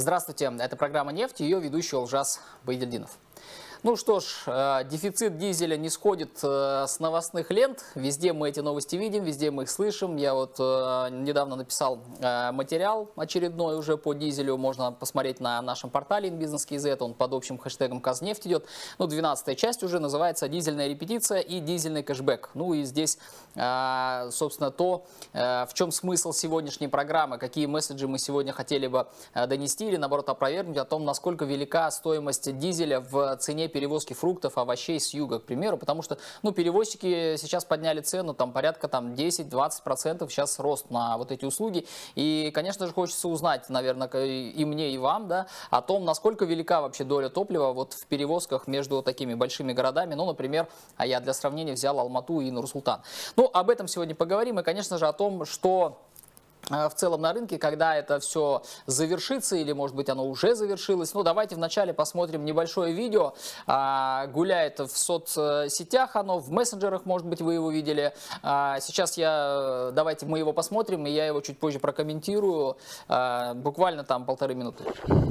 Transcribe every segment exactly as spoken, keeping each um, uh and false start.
Здравствуйте, это программа «Нефть», ее ведущий Олжас Байдельдинов. Ну что ж, дефицит дизеля не сходит с новостных лент. Везде мы эти новости видим, везде мы их слышим. Я вот недавно написал материал очередной уже по дизелю. Можно посмотреть на нашем портале инбизнес точка кей зет. Он под общим хэштегом «Казнефть» идет. Ну, двенадцатая часть уже называется «Дизельная репетиция» и «Дизельный кэшбэк». Ну и здесь, собственно, то, в чем смысл сегодняшней программы, какие месседжи мы сегодня хотели бы донести или, наоборот, опровергнуть о том, насколько велика стоимость дизеля в цене перевозки фруктов, овощей с юга, к примеру, потому что, ну, перевозчики сейчас подняли цену, там, порядка, там, десять-двадцать процентов сейчас рост на вот эти услуги, и, конечно же, хочется узнать, наверное, и мне, и вам, да, о том, насколько велика вообще доля топлива вот в перевозках между такими большими городами, ну, например, а я для сравнения взял Алмату и Нур-Султан. Ну, об этом сегодня поговорим, и, конечно же, о том, что в целом на рынке, когда это все завершится, или, может быть, оно уже завершилось. Ну, давайте вначале посмотрим небольшое видео. А, гуляет в соцсетях оно, в мессенджерах, может быть, вы его видели. А, сейчас я, давайте мы его посмотрим, и я его чуть позже прокомментирую. А, буквально там полторы минуты.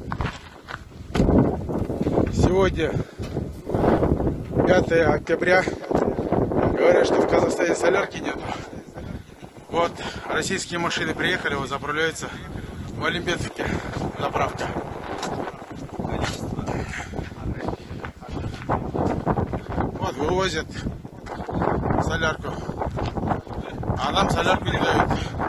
Сегодня пятое октября. Говорят, что в Казахстане солярки нет. Вот российские машины приехали, вот заправляются в Олимпетовке, заправка. Вот вывозят солярку, а нам солярку не дают.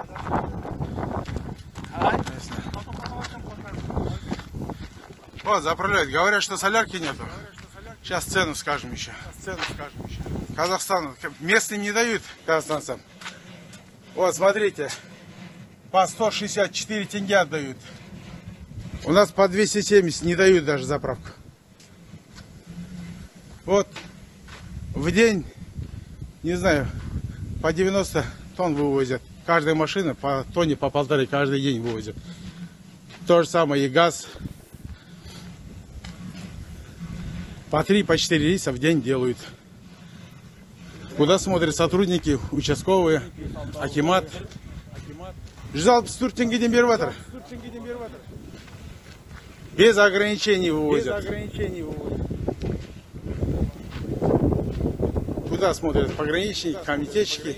Вот заправляют, говорят, что солярки нету. Сейчас цену скажем еще. Казахстану местным не дают, казахстанцам. Вот, смотрите, по сто шестьдесят четыре тенге отдают. У нас по двести семьдесят не дают даже заправку. Вот, в день, не знаю, по девяносто тонн вывозят. Каждая машина по тонне, по полторы каждый день вывозят. То же самое и газ. По три, по четыре рейса в день делают. Куда смотрят сотрудники, участковые, акимат. Ждал сто тенге демберватор. Без ограничений вывозят. Куда смотрят пограничники, комитетчики.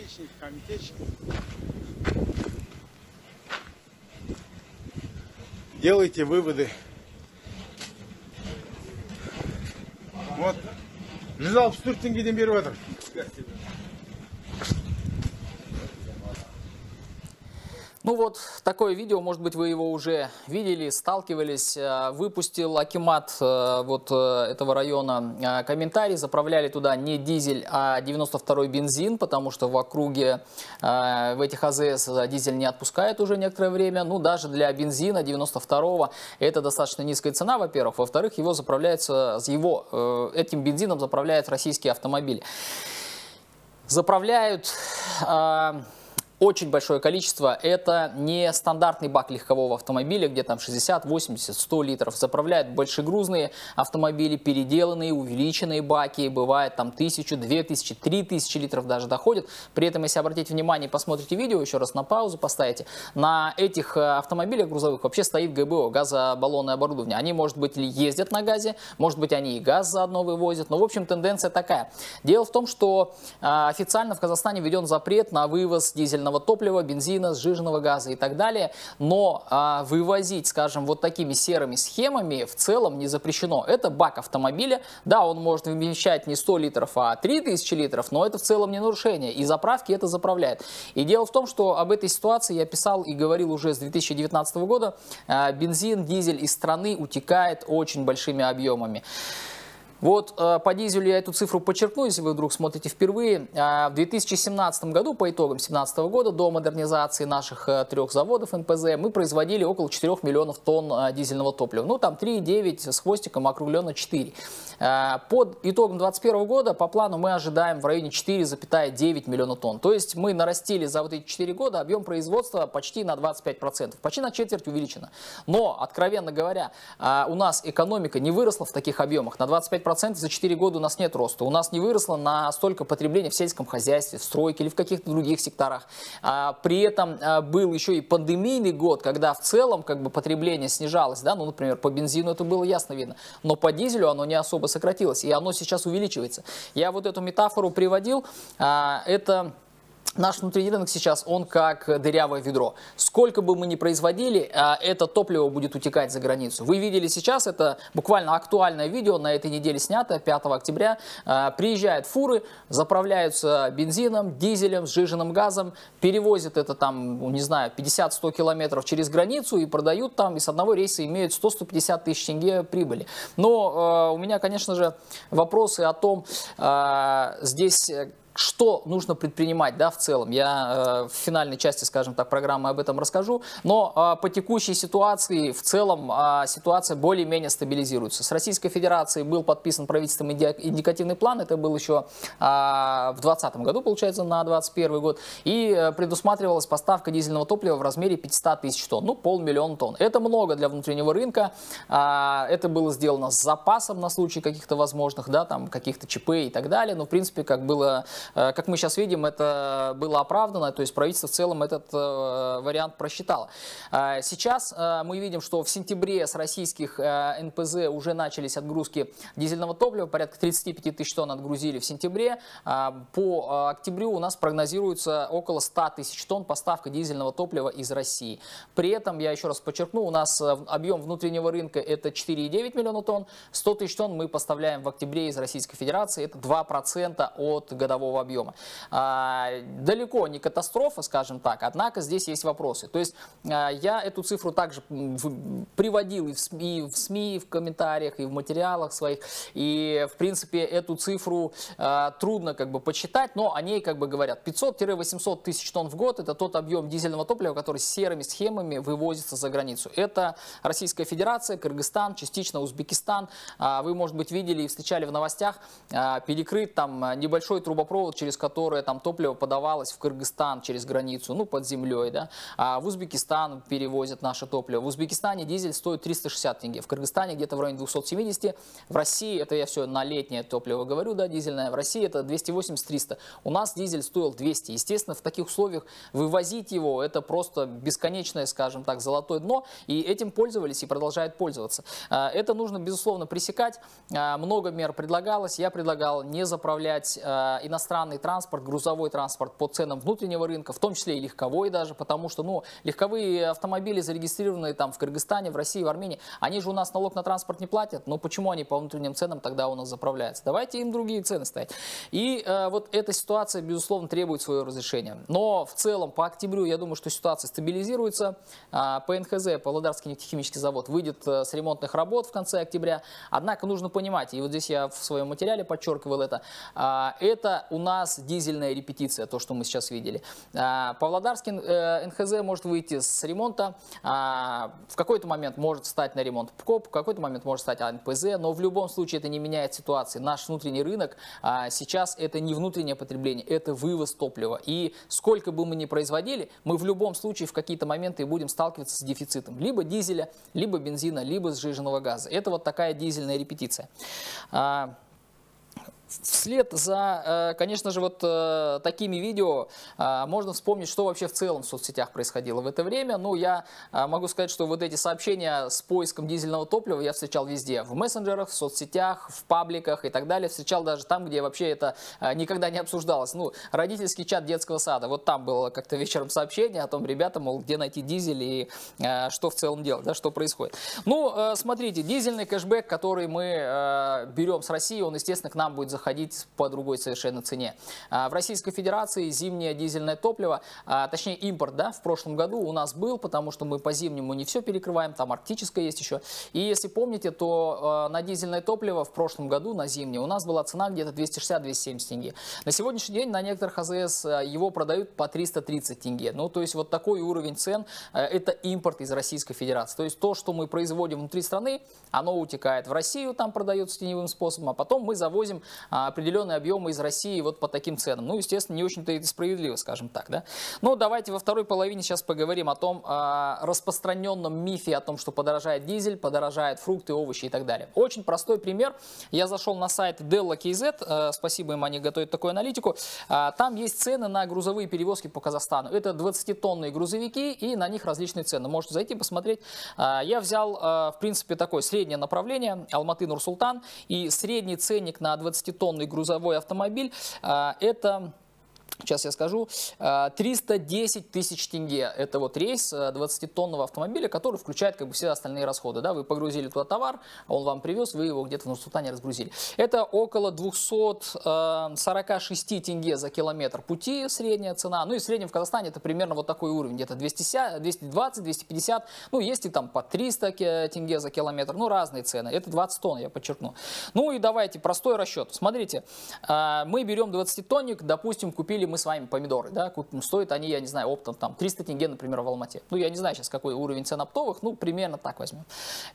Делайте выводы. Вот. Ждал сто тенге демберватор. Ну вот, такое видео, может быть, вы его уже видели, сталкивались. Выпустил акимат вот этого района комментарий, заправляли туда не дизель, а девяносто второй бензин, потому что в округе в этих АЗС дизель не отпускает уже некоторое время. Ну, даже для бензина девяносто второго это достаточно низкая цена, во-первых. Во-вторых, его заправляется, его, этим бензином заправляют российские автомобили. Заправляют очень большое количество. Это не стандартный бак легкового автомобиля, где там шестьдесят, восемьдесят, сто литров. Заправляют большегрузные автомобили, переделанные, увеличенные баки. Бывает там тысячу, две тысячи, три тысячи литров даже доходит. При этом, если обратите внимание, посмотрите видео, еще раз на паузу поставите, на этих автомобилях грузовых вообще стоит ГБО, газобаллонное оборудование. Они, может быть, ездят на газе, может быть, они и газ заодно вывозят. Но, в общем, тенденция такая. Дело в том, что официально в Казахстане введен запрет на вывоз дизельного топлива, бензина, сжиженного газа и так далее, но а, вывозить, скажем, вот такими серыми схемами в целом не запрещено. Это бак автомобиля, да, он может вмещать не сто литров, а три тысячи литров, но это в целом не нарушение, и заправки это заправляют. И дело в том, что об этой ситуации я писал и говорил уже с две тысячи девятнадцатого года, а, бензин, дизель из страны утекает очень большими объемами. Вот по дизелю я эту цифру подчеркну, если вы вдруг смотрите впервые. В две тысячи семнадцатом году, по итогам две тысячи семнадцатого года, до модернизации наших трех заводов эн пэ зэ, мы производили около четырёх миллионов тонн дизельного топлива. Ну, там три и девять с хвостиком, округленно четыре. Под итогом две тысячи двадцать первого года по плану мы ожидаем в районе четырёх целых девяти десятых миллиона тонн. То есть мы нарастили за вот эти четыре года объем производства почти на двадцать пять процентов. Почти на четверть увеличено. Но, откровенно говоря, у нас экономика не выросла в таких объемах. На двадцать пять процентов процентов за четыре года у нас нет роста. У нас не выросло настолько потребление в сельском хозяйстве, в стройке или в каких-то других секторах. При этом был еще и пандемийный год, когда в целом как бы потребление снижалось. Да? Ну, например, по бензину это было ясно видно. Но по дизелю оно не особо сократилось. И оно сейчас увеличивается. Я вот эту метафору приводил. Это... Наш внутренний рынок сейчас, он как дырявое ведро. Сколько бы мы ни производили, это топливо будет утекать за границу. Вы видели сейчас, это буквально актуальное видео, на этой неделе снято, пятого октября. Приезжают фуры, заправляются бензином, дизелем, сжиженным газом, перевозят это там, не знаю, пятьдесят-сто километров через границу и продают там, и с одного рейса имеют сто-сто пятьдесят тысяч тенге прибыли. Но э, у меня, конечно же, вопросы о том, э, здесь... Что нужно предпринимать, да, в целом? Я э, в финальной части, скажем так, программы об этом расскажу. Но э, по текущей ситуации, в целом, э, ситуация более-менее стабилизируется. С Российской Федерацией был подписан правительством индикативный план. Это был еще э, в двадцатом году, получается, на двадцать первый год. И э, предусматривалась поставка дизельного топлива в размере пятьсот тысяч тонн. Ну, полмиллиона тонн. Это много для внутреннего рынка. Э, это было сделано с запасом на случай каких-то возможных, да, там, каких-то ЧП и так далее. Но, в принципе, как было... Как мы сейчас видим, это было оправдано, то есть правительство в целом этот э, вариант просчитало. Э, сейчас э, мы видим, что в сентябре с российских э, эн пэ зэ уже начались отгрузки дизельного топлива, порядка тридцати пяти тысяч тонн отгрузили в сентябре. Э, по э, октябрю у нас прогнозируется около ста тысяч тонн поставка дизельного топлива из России. При этом, я еще раз подчеркну, у нас э, объем внутреннего рынка это четыре и девять миллиона тонн, сто тысяч тонн мы поставляем в октябре из Российской Федерации, это два процента от годового объема. А, далеко не катастрофа, скажем так, однако здесь есть вопросы. То есть а, я эту цифру также в, приводил и в, СМИ, и в СМИ, и в комментариях, и в материалах своих. И, в принципе, эту цифру а, трудно как бы посчитать, но о ней как бы говорят. пятьсот-восемьсот тысяч тонн в год – это тот объем дизельного топлива, который серыми схемами вывозится за границу. Это Российская Федерация, Кыргызстан, частично Узбекистан. А, вы, может быть, видели и встречали в новостях, а, перекрыт там небольшой трубопровод, через которое там топливо подавалось в Кыргызстан через границу, ну, под землей, да, а в Узбекистан перевозят наше топливо. В Узбекистане дизель стоит триста шестьдесят тенге, в Кыргызстане где-то в районе двухсот семидесяти, в России, это я все на летнее топливо говорю, да, дизельное, в России это двести восемьдесят — триста. У нас дизель стоил двести. Естественно, в таких условиях вывозить его, это просто бесконечное, скажем так, золотое дно, и этим пользовались и продолжают пользоваться. Это нужно, безусловно, пресекать. Много мер предлагалось. Я предлагал не заправлять иностранный транспорт, транспорт, грузовой транспорт по ценам внутреннего рынка, в том числе и легковой даже, потому что, ну, легковые автомобили, зарегистрированные там в Кыргызстане, в России, в Армении, они же у нас налог на транспорт не платят, но почему они по внутренним ценам тогда у нас заправляются? Давайте им другие цены ставить. И э, вот эта ситуация, безусловно, требует своего разрешения. Но в целом по октябрю, я думаю, что ситуация стабилизируется. Э, по эн ха зэ, Павлодарский нефтехимический завод, выйдет э, с ремонтных работ в конце октября. Однако нужно понимать, и вот здесь я в своем материале подчеркивал это, э, это у нас дизельная репетиция, то, что мы сейчас видели. Павлодарский эн ха зэ может выйти с ремонта, в какой-то момент может встать на ремонт ПКОП, в какой-то момент может встать эн пэ зэ, но в любом случае это не меняет ситуации. Наш внутренний рынок сейчас это не внутреннее потребление, это вывоз топлива. И сколько бы мы ни производили, мы в любом случае в какие-то моменты будем сталкиваться с дефицитом либо дизеля, либо бензина, либо сжиженного газа. Это вот такая дизельная репетиция. Вслед за, конечно же, вот такими видео можно вспомнить, что вообще в целом в соцсетях происходило в это время. Ну, я могу сказать, что вот эти сообщения с поиском дизельного топлива я встречал везде. В мессенджерах, в соцсетях, в пабликах и так далее. Встречал даже там, где вообще это никогда не обсуждалось. Ну, родительский чат детского сада. Вот там было как-то вечером сообщение о том, ребята, мол, где найти дизель и что в целом делать, да, что происходит. Ну, смотрите, дизельный кэшбэк, который мы берем с России, он, естественно, к нам будет заходить по другой совершенно цене. В Российской Федерации зимнее дизельное топливо, точнее импорт, да, в прошлом году у нас был, потому что мы по зимнему не все перекрываем, там арктическое есть еще. И если помните, то на дизельное топливо в прошлом году, на зимнее, у нас была цена где-то двести шестьдесят — двести семьдесят тенге. На сегодняшний день на некоторых а зэ эс его продают по триста тридцать тенге. Ну, то есть вот такой уровень цен, это импорт из Российской Федерации. То есть то, что мы производим внутри страны, оно утекает в Россию, там продается теневым способом, а потом мы завозим определенные объемы из России вот по таким ценам. Ну, естественно, не очень-то это справедливо, скажем так, да. Но давайте во второй половине сейчас поговорим о том о распространенном мифе о том, что подорожает дизель, подорожают фрукты, овощи и так далее. Очень простой пример. Я зашел на сайт Dello кей зет, спасибо им, они готовят такую аналитику. Там есть цены на грузовые перевозки по Казахстану. Это двадцатитонные грузовики, и на них различные цены. Можете зайти посмотреть. Я взял, в принципе, такое среднее направление, Алматы-Нур-Султан, и средний ценник на двадцатитонный грузовой автомобиль это... Сейчас я скажу, триста десять тысяч тенге. Это вот рейс двадцатитонного автомобиля, который включает как бы все остальные расходы. Да? Вы погрузили туда товар, он вам привез, вы его где-то в Нур-Султане разгрузили. Это около двухсот сорока шести тенге за километр пути, средняя цена. Ну и в среднем в Казахстане это примерно вот такой уровень, где-то двести двадцать — двести пятьдесят. Ну есть и там по триста тенге за километр, ну разные цены. Это двадцать тонн, я подчеркну. Ну и давайте простой расчет. Смотрите, мы берем двадцатитонник, допустим, купили мы с вами помидоры, да, купим, стоят они, я не знаю, оптом там триста тенге, например, в Алмате. Ну, я не знаю сейчас, какой уровень цен оптовых, ну, примерно так возьмем.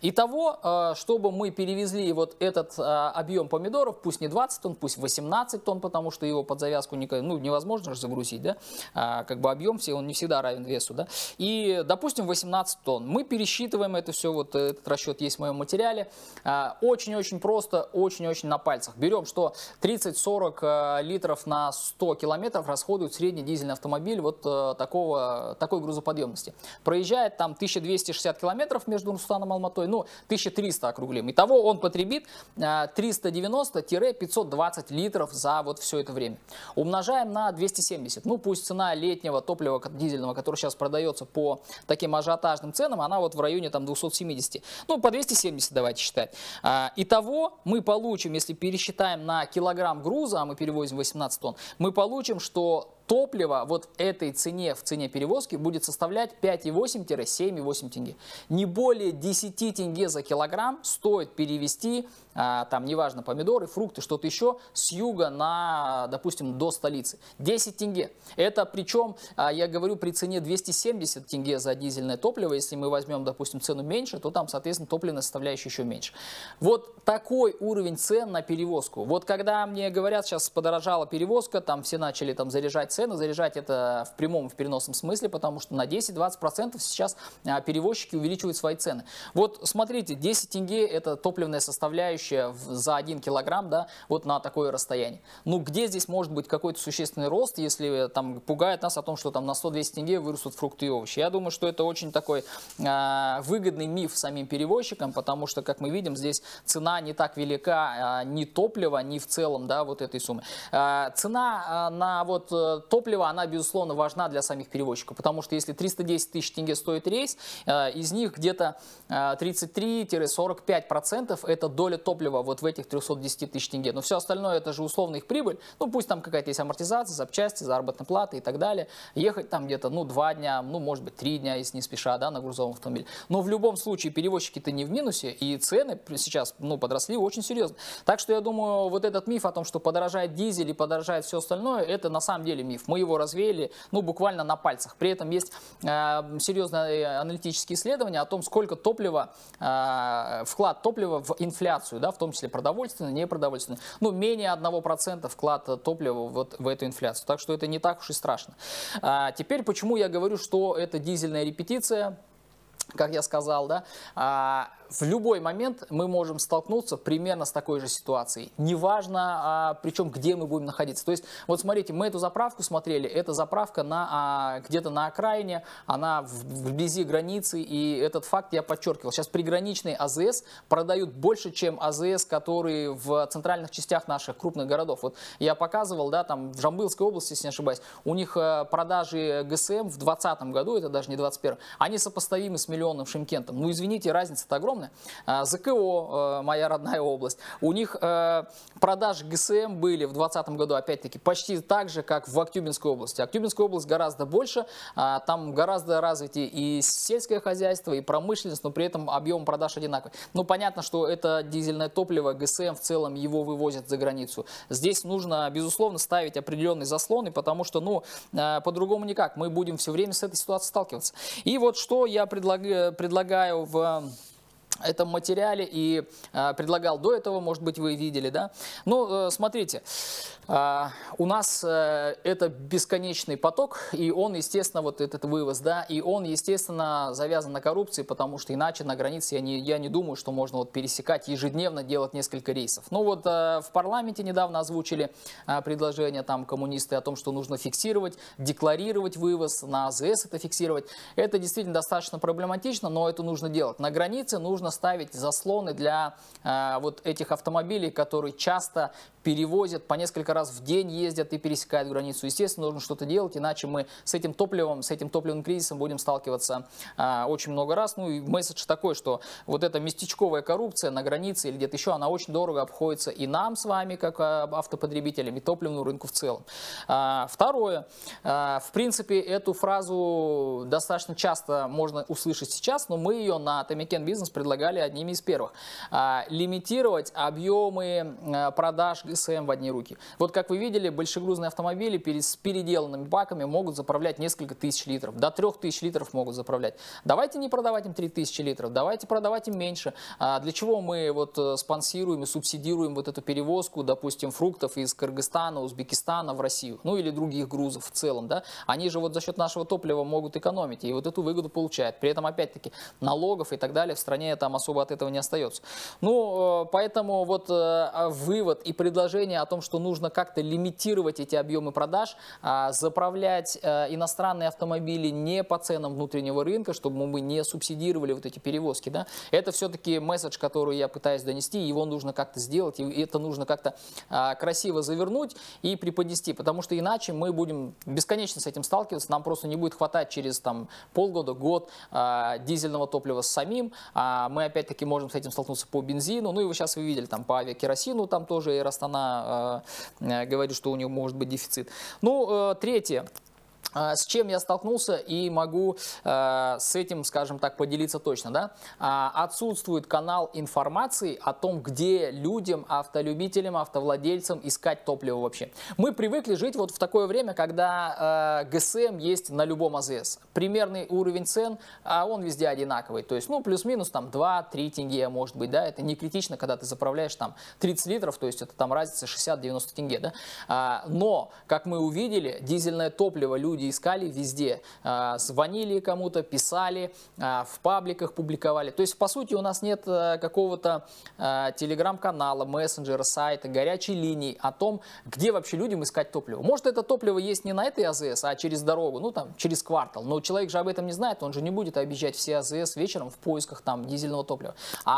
Итого, чтобы мы перевезли вот этот объем помидоров, пусть не двадцать тонн, пусть восемнадцать тонн, потому что его под завязку ну, невозможно же загрузить, да, как бы объем все, он не всегда равен весу, да, и, допустим, восемнадцать тонн. Мы пересчитываем это все, вот этот расчет есть в моем материале, очень-очень просто, очень-очень на пальцах. Берем, что тридцать-сорок литров на сто километров расходует средний дизельный автомобиль вот э, такого, такой грузоподъемности. Проезжает там тысяча двести шестьдесят километров между Нур-Султаном и Алматой, ну, тысяча триста округлим. Итого он потребит э, триста девяносто — пятьсот двадцать литров за вот все это время. Умножаем на двести семьдесят. Ну, пусть цена летнего топлива дизельного, который сейчас продается по таким ажиотажным ценам, она вот в районе там двухсот семидесяти. Ну, по двести семьдесят давайте считать. Э, итого мы получим, если пересчитаем на килограмм груза, а мы перевозим восемнадцать тонн, мы получим, что топливо вот в этой цене, в цене перевозки, будет составлять пять и восемь — семь и восемь тенге. Не более десяти тенге за килограмм стоит перевести, а, там, неважно, помидоры, фрукты, что-то еще, с юга на, допустим, до столицы. десять тенге. Это причем, а, я говорю, при цене двести семьдесят тенге за дизельное топливо. Если мы возьмем, допустим, цену меньше, то там, соответственно, топливная составляющая еще меньше. Вот такой уровень цен на перевозку. Вот когда мне говорят, сейчас подорожала перевозка, там все начали там заряжать цены, заряжать это в прямом и в переносном смысле, потому что на десять-двадцать процентов сейчас а, перевозчики увеличивают свои цены. Вот смотрите, десять тенге это топливная составляющая в, за один килограмм, да, вот на такое расстояние. Ну где здесь может быть какой-то существенный рост, если там пугает нас о том, что там на сто-двести тенге вырастут фрукты и овощи? Я думаю, что это очень такой а, выгодный миф самим перевозчикам, потому что, как мы видим, здесь цена не так велика а, ни топлива, ни в целом, да, вот этой суммы. А, цена а, на вот топливо, она, безусловно, важна для самих перевозчиков, потому что если триста десять тысяч тенге стоит рейс, из них где-то тридцать три — сорок пять процентов это доля топлива вот в этих трёхстах десяти тысяч тенге. Но все остальное это же условно их прибыль, ну пусть там какая-то есть амортизация, запчасти, заработная плата и так далее. Ехать там где-то, ну, два дня, ну, может быть, три дня, если не спеша, да, на грузовом автомобиле. Но в любом случае перевозчики-то не в минусе, и цены сейчас, ну, подросли очень серьезно. Так что я думаю, вот этот миф о том, что подорожает дизель и подорожает все остальное, это на самом деле миф. Мы его развеяли, ну, буквально на пальцах. При этом есть э, серьезные аналитические исследования о том, сколько топлива, э, вклад топлива в инфляцию, да, в том числе продовольственный, непродовольственный. Ну, менее одного процента вклад топлива вот в эту инфляцию. Так что это не так уж и страшно. А теперь, почему я говорю, что это дизельная репетиция? Как я сказал, да, а, в любой момент мы можем столкнуться примерно с такой же ситуацией. Неважно, а, причем где мы будем находиться. То есть, вот смотрите, мы эту заправку смотрели, это заправка на, а, где-то на окраине, она в, вблизи границы, и этот факт я подчеркивал. Сейчас приграничные АЗС продают больше, чем АЗС, которые в центральных частях наших крупных городов. Вот я показывал, да, там в Жамбылской области, если не ошибаюсь, у них продажи ГСМ в двадцатом году, это даже не двадцать первом, они сопоставимы с миллионным Шымкентом. Ну, извините, разница-то огромная. ЗКО, моя родная область, у них продажи ГСМ были в двадцатом году, опять-таки, почти так же, как в Актюбинской области. Актюбинская область гораздо больше, там гораздо развитие и сельское хозяйство, и промышленность, но при этом объем продаж одинаковый. Ну, понятно, что это дизельное топливо, ГСМ в целом его вывозят за границу. Здесь нужно, безусловно, ставить определенные заслоны, потому что, ну, по-другому никак. Мы будем все время с этой ситуацией сталкиваться. И вот что я предлагаю, предлагаю в этом материале и э, предлагал до этого, может быть, вы видели, да. Ну, э, смотрите, э, у нас э, это бесконечный поток, и он, естественно, вот этот вывоз, да, и он, естественно, завязан на коррупции, потому что иначе на границе я не, я не думаю, что можно вот пересекать ежедневно, делать несколько рейсов. Ну вот э, в парламенте недавно озвучили э, предложение там коммунисты о том, что нужно фиксировать, декларировать вывоз, на АЗС это фиксировать. Это действительно достаточно проблематично, но это нужно делать. На границе нужно ставить заслоны для э, вот этих автомобилей, которые часто перевозят, по несколько раз в день ездят и пересекают границу. Естественно, нужно что-то делать, иначе мы с этим топливом, с этим топливным кризисом будем сталкиваться э, очень много раз. Ну и месседж такой, что вот эта местечковая коррупция на границе или где-то еще, она очень дорого обходится и нам с вами, как э, автопотребителям, и топливному рынку в целом. Э, второе, э, в принципе, эту фразу достаточно часто можно услышать сейчас, но мы ее на Tamiken Business предлагали одними из первых. А, лимитировать объемы а, продаж ГСМ в одни руки. Вот как вы видели, большегрузные автомобили перед, с переделанными баками могут заправлять несколько тысяч литров. До трех тысяч литров могут заправлять. Давайте не продавать им три тысячи литров, давайте продавать им меньше. А, для чего мы вот спонсируем и субсидируем вот эту перевозку, допустим, фруктов из Кыргызстана, Узбекистана в Россию, ну или других грузов в целом, да? Они же вот за счет нашего топлива могут экономить и вот эту выгоду получают. При этом, опять-таки, налогов и так далее в стране там особо от этого не остается. Ну, поэтому вот вывод и предложение о том, что нужно как-то лимитировать эти объемы продаж, заправлять иностранные автомобили не по ценам внутреннего рынка, чтобы мы не субсидировали вот эти перевозки, да, это все-таки месседж, который я пытаюсь донести, его нужно как-то сделать, и это нужно как-то красиво завернуть и преподнести, потому что иначе мы будем бесконечно с этим сталкиваться, нам просто не будет хватать через там полгода, год дизельного топлива с самим, мы опять-таки можем с этим столкнуться по бензину, ну и вы сейчас вы видели там по авиакеросину, там тоже Эйр Астана э, говорит, что у него может быть дефицит. Ну, э, третье. С чем я столкнулся и могу э, с этим, скажем так, поделиться точно, да? А, отсутствует канал информации о том, где людям, автолюбителям, автовладельцам искать топливо вообще. Мы привыкли жить вот в такое время, когда э, ГСМ есть на любом АЗС. Примерный уровень цен, а он везде одинаковый. То есть, ну, плюс-минус там два-три тенге, может быть, да? Это не критично, когда ты заправляешь там тридцать литров, то есть это там разница шестьдесят-девяносто тенге, да? А, но, как мы увидели, дизельное топливо люди искали везде, звонили кому-то, писали, в пабликах публиковали. То есть, по сути, у нас нет какого-то телеграм-канала, мессенджера, сайта, горячей линии о том, где вообще людям искать топливо. Может, это топливо есть не на этой АЗС, а через дорогу, ну, там, через квартал. Но человек же об этом не знает, он же не будет объезжать все АЗС вечером в поисках там дизельного топлива.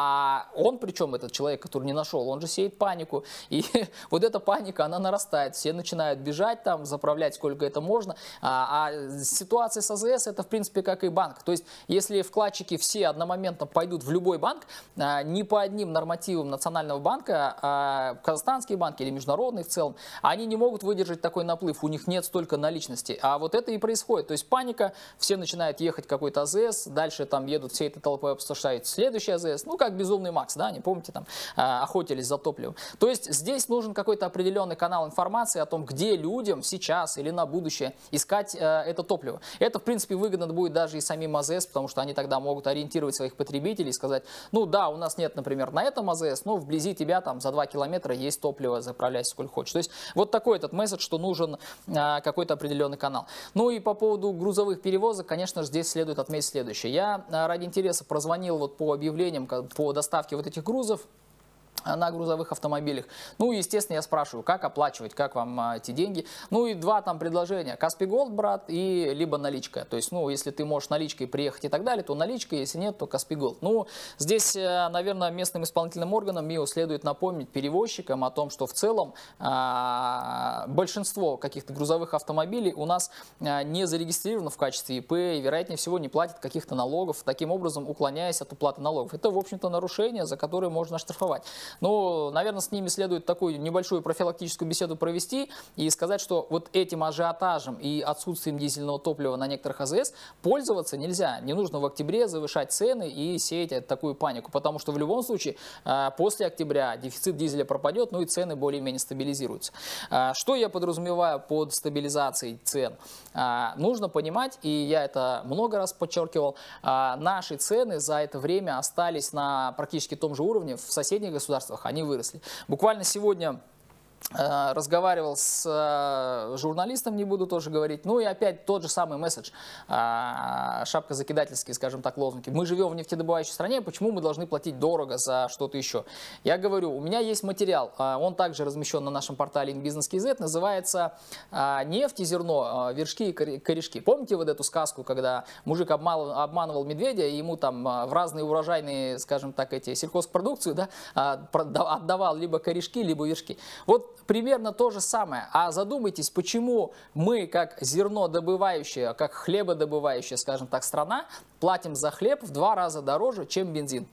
А он, причем этот человек, который не нашел, он же сеет панику. И вот эта паника, она нарастает. Все начинают бежать там, заправлять сколько это можно. А, а ситуация с АЗС это в принципе как и банк. То есть если вкладчики все одномоментно пойдут в любой банк, а, не по одним нормативам национального банка, а казахстанские банки или международные в целом, они не могут выдержать такой наплыв, у них нет столько наличности. А вот это и происходит. То есть паника, все начинают ехать в какой-то АЗС, дальше там едут всей этой толпой, обсуждают следующий АЗС, ну как Безумный Макс, да, не помните, там а, охотились за топливом. То есть здесь нужен какой-то определенный канал информации о том, где людям сейчас или на будущее искать это топливо. Это, в принципе, выгодно будет даже и самим АЗС, потому что они тогда могут ориентировать своих потребителей и сказать, ну да, у нас нет, например, на этом АЗС, но вблизи тебя там за два километра есть топливо, заправляйся сколько хочешь. То есть вот такой этот месседж, что нужен а, какой-то определенный канал. Ну и по поводу грузовых перевозок, конечно же, здесь следует отметить следующее. Я а, ради интереса прозвонил вот по объявлениям по доставке вот этих грузов на грузовых автомобилях. Ну, естественно, я спрашиваю, как оплачивать, как вам а, эти деньги. Ну, и два там предложения. Каспий Голд, брат, и либо наличка. То есть, ну, если ты можешь наличкой приехать и так далее, то наличка, если нет, то Каспий Голд. Ну, здесь, наверное, местным исполнительным органам МИО следует напомнить перевозчикам о том, что в целом а, большинство каких-то грузовых автомобилей у нас а, не зарегистрировано в качестве ИП и, вероятнее всего, не платит каких-то налогов, таким образом уклоняясь от уплаты налогов. Это, в общем-то, нарушение, за которое можно оштрафовать. Ну, наверное, с ними следует такую небольшую профилактическую беседу провести и сказать, что вот этим ажиотажем и отсутствием дизельного топлива на некоторых АЗС пользоваться нельзя. Не нужно в октябре завышать цены и сеять такую панику, потому что в любом случае после октября дефицит дизеля пропадет, ну и цены более-менее стабилизируются. Что я подразумеваю под стабилизацией цен? Нужно понимать, и я это много раз подчеркивал, наши цены за это время остались на практически том же уровне, в соседних государствах они выросли. Буквально сегодня разговаривал с журналистом, не буду тоже говорить, ну и опять тот же самый месседж, шапкозакидательские, скажем так, лозунги. Мы живем в нефтедобывающей стране, почему мы должны платить дорого за что-то еще? Я говорю, у меня есть материал, он также размещен на нашем портале InBusiness.kz, называется «Нефть и зерно, вершки и корешки». Помните вот эту сказку, когда мужик обманывал, обманывал медведя, и ему там в разные урожайные, скажем так, эти сельхозпродукцию, да, отдавал либо корешки, либо вершки? Вот примерно то же самое. А задумайтесь, почему мы, как зернодобывающая, как хлебодобывающая, скажем так, страна, платим за хлеб в два раза дороже, чем бензин.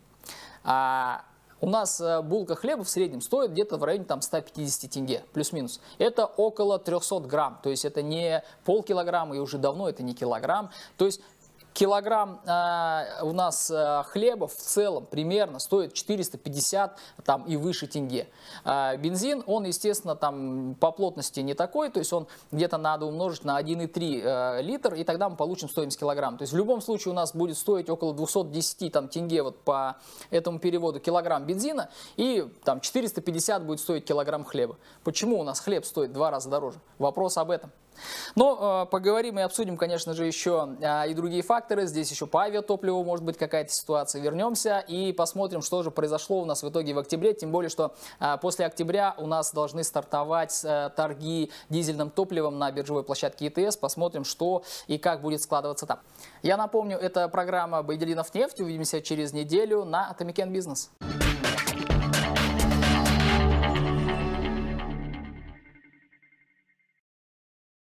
А у нас булка хлеба в среднем стоит где-то в районе там, ста пятидесяти тенге, плюс-минус. Это около трёхсот грамм, то есть это не полкилограмма, и уже давно это не килограмм. То есть килограмм э, у нас э, хлеба в целом примерно стоит четыреста пятьдесят там, и выше тенге. Э, бензин, он, естественно, там по плотности не такой, то есть он где-то надо умножить на один и три э, литр, и тогда мы получим стоимость килограмм. То есть в любом случае у нас будет стоить около двухсот десяти там, тенге вот, по этому переводу килограмм бензина, и там, четыреста пятьдесят будет стоить килограмм хлеба. Почему у нас хлеб стоит в два раза дороже? Вопрос об этом. Но э, поговорим и обсудим, конечно же, еще э, и другие факторы. Здесь еще по авиатопливу может быть какая-то ситуация. Вернемся и посмотрим, что же произошло у нас в итоге в октябре. Тем более, что э, после октября у нас должны стартовать э, торги дизельным топливом на биржевой площадке и тэ эс. Посмотрим, что и как будет складываться там. Я напомню, это программа «Байделинов нефть». Увидимся через неделю на Atomic Business.